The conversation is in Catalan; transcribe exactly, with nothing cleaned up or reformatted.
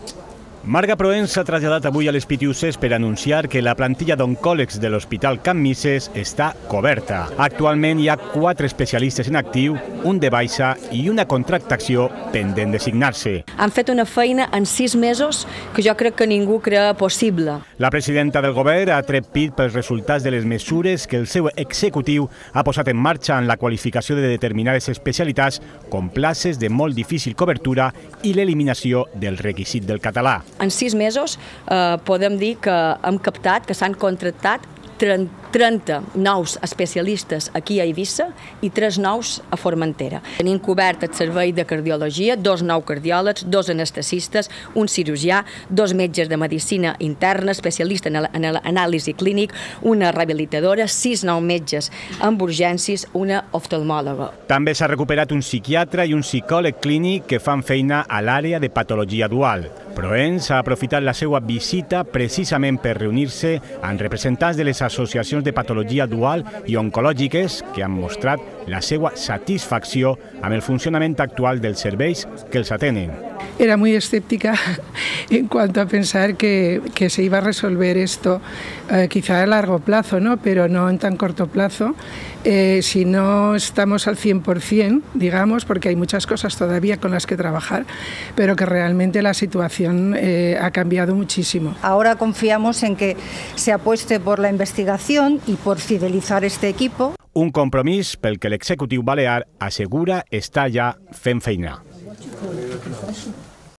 Marga Proens s'ha traslladat avui a les Pitiuses per anunciar que la plantilla d'oncòlegs de l'Hospital Can Misses està coberta. Actualment hi ha quatre especialistes en actiu, un de baixa i una contractació pendent de signar-se. Han fet una feina en sis mesos que jo crec que ningú creia possible. La presidenta del govern ha tret pit pels resultats de les mesures que el seu executiu ha posat en marxa en la qualificació de determinades especialitats com places de molt difícil cobertura i l'eliminació del requisit del català. En sis mesos eh, podem dir que hem captat, que s'han contractat trenta nous especialistes aquí a Eivissa i tres nous a Formentera. Tenim cobert el servei de cardiologia, dos nous cardiòlegs, dos anestesistes, un cirurgià, dos metges de medicina interna, especialista en l'anàlisi clínic, una rehabilitadora, sis nous metges amb urgències, una oftalmòloga. També s'ha recuperat un psiquiatre i un psicòleg clínic que fan feina a l'àrea de patologia dual. Proens ha aprofitat la seva visita precisament per reunir-se amb representants de les associacions de patologia dual i oncològiques que han mostrat la seva satisfacció amb el funcionament actual dels serveis que els atenen. Era muy escéptica en cuanto a pensar que, que se iba a resolver esto eh, quizá a largo plazo, ¿no? Pero no en tan corto plazo. Eh, si no estamos al cien por cien, digamos, porque hay muchas cosas todavía con las que trabajar, pero que realmente la situación eh, ha cambiado muchísimo. Ahora confiamos en que se apueste por la investigación y por fidelizar este equipo. Un compromís pel que l'executiu balear assegura està ja fent feina.